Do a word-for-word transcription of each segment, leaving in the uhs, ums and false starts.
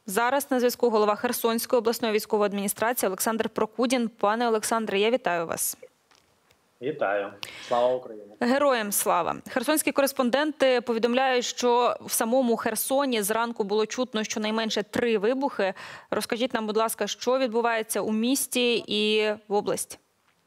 Зараз на зв'язку голова Херсонської обласної військової адміністрації Олександр Прокудін. Пане Олександре, я вітаю вас. Вітаю. Слава Україні. Героям слава. Херсонські кореспонденти повідомляють, що в самому Херсоні зранку було чутно щонайменше три вибухи. Розкажіть нам, будь ласка, що відбувається у місті і в області?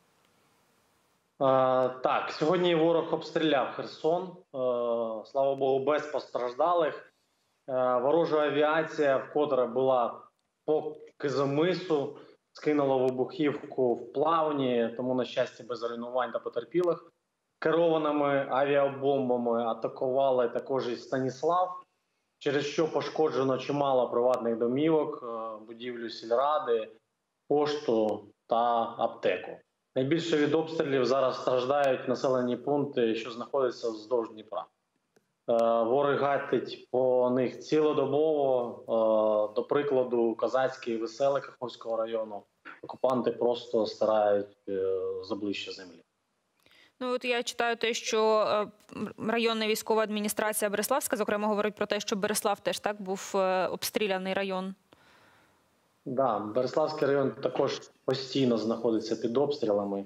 А, так, сьогодні ворог обстріляв Херсон. А, слава Богу, без постраждалих. А, ворожа авіація вкотре була по Кизимису, скинула вибухівку в Плавні, тому, на щастя, без руйнувань та потерпілих. Керованими авіабомбами атакували також і Станіслав, через що пошкоджено чимало приватних домівок, будівлю сільради, пошту та аптеку. Найбільше від обстрілів зараз страждають населені пункти, що знаходяться вздовж Дніпра. Ворог гатить по них цілодобово. До прикладу, Козацький і Веселий Каховського району окупанти просто стирають з обличчя землі. Ну, от я читаю те, що районна військова адміністрація Береславська, зокрема, говорить про те, що Береслав теж так був обстріляний район. Так, да, Береславський район також постійно знаходиться під обстрілами,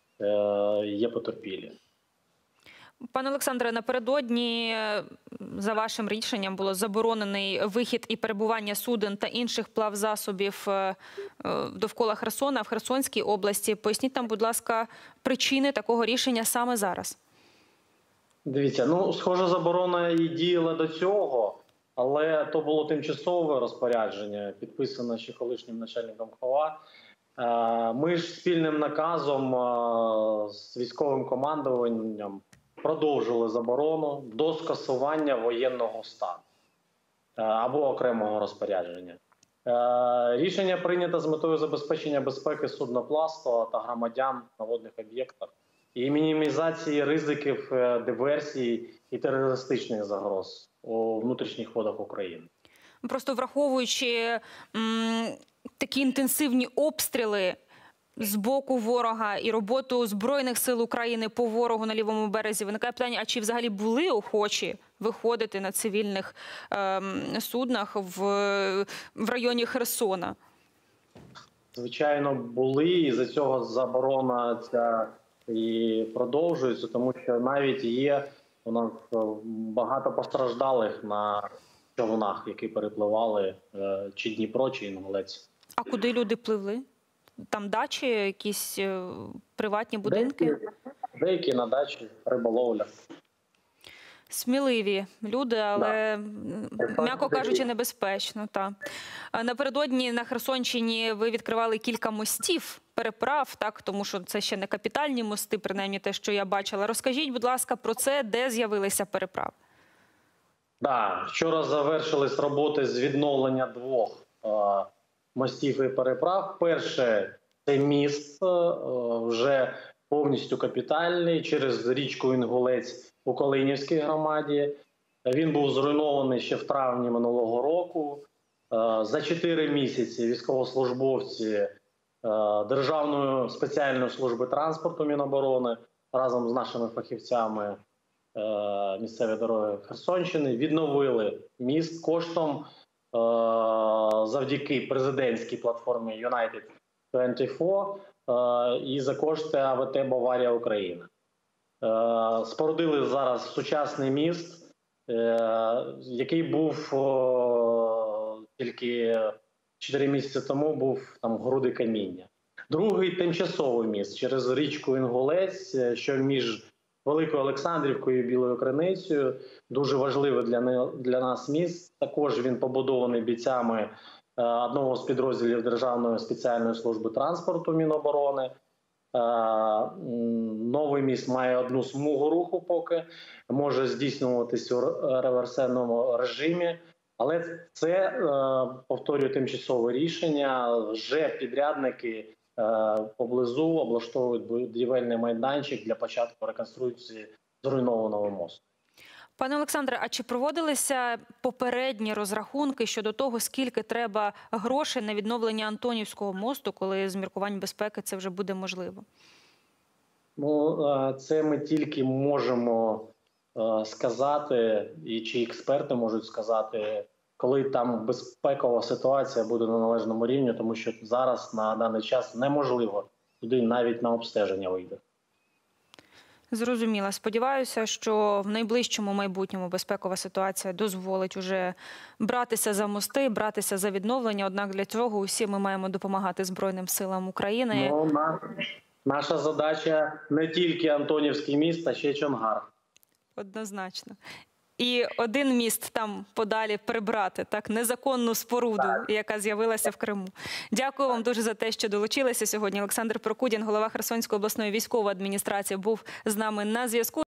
є потерпілі. Пане Олександре, напередодні за вашим рішенням було заборонений вихід і перебування суден та інших плавзасобів довкола Херсона в Херсонській області. Поясніть нам, будь ласка, причини такого рішення саме зараз. Дивіться, ну, схоже, заборона і діяла до цього, але то було тимчасове розпорядження, підписане ще колишнім начальником ХОВА. Ми ж спільним наказом з військовим командуванням продовжили заборону до скасування воєнного стану або окремого розпорядження. Рішення прийнято з метою забезпечення безпеки судноплавства та громадян на водних об'єктах і мінімізації ризиків диверсій і терористичних загроз у внутрішніх водах України. Просто враховуючи м, такі інтенсивні обстріли з боку ворога і роботу Збройних сил України по ворогу на лівому березі, виникає питання, а чи взагалі були охочі виходити на цивільних ем, суднах в, в районі Херсона? Звичайно, були, і за цього заборона ця і продовжується, тому що навіть є у нас багато постраждалих на човнах, які перепливали чи Дніпро, чи Інгулець. А куди люди пливли? Там дачі, якісь приватні будинки? Деякі, деякі на дачі, риболовля. Сміливі люди, але, да, м'яко кажучи, небезпечно. Та. Напередодні на Херсонщині ви відкривали кілька мостів, переправ, так, тому що це ще не капітальні мости, принаймні те, що я бачила. Розкажіть, будь ласка, про це, де з'явилися переправи? Так, да, вчора завершились роботи з відновлення двох е мостів і переправ. Перше, це міст вже повністю капітальний через річку Інгулець у Калинівській громаді. Він був зруйнований ще в травні минулого року. За чотири місяці військовослужбовці Державної спеціальної служби транспорту Міноборони разом з нашими фахівцями місцевої дороги Херсонщини відновили міст коштом завдяки президентській платформі Юнайтед двадцять чотири і за кошти А В Т «Баварія Україна». Спорудили зараз сучасний міст, який був тільки чотири місяці тому був там груди каміння. Другий тимчасовий міст через річку Інгулець, що між Великою Олександрівкою і Білою Криницею. Дуже важливий для, для нас міст. Також він побудований бійцями одного з підрозділів Державної спеціальної служби транспорту Міноборони. Новий міст має одну смугу руху поки, може здійснюватися у реверсивному режимі. Але це, повторюю, тимчасове рішення. Вже підрядники поблизу облаштовують будівельний майданчик для початку реконструкції зруйнованого мосту. Пане Олександре, а чи проводилися попередні розрахунки щодо того, скільки треба грошей на відновлення Антонівського мосту, коли з міркувань безпеки це вже буде можливо? Ну, це ми тільки можемо сказати, і чи експерти можуть сказати коли там безпекова ситуація буде на належному рівні, тому що зараз на даний час неможливо туди навіть на обстеження вийти. Зрозуміла. Сподіваюся, що в найближчому майбутньому безпекова ситуація дозволить уже братися за мости, братися за відновлення. Однак для цього усі ми маємо допомагати Збройним силам України. Ну, на, наша задача не тільки Антонівський міст, а ще й Чонгар. Однозначно. І один міст там подалі прибрати, так, незаконну споруду, Так. яка з'явилася в Криму. Дякую вам дуже за те, що долучилися сьогодні. Олександр Прокудін, голова Херсонської обласної військової адміністрації, був з нами на зв'язку.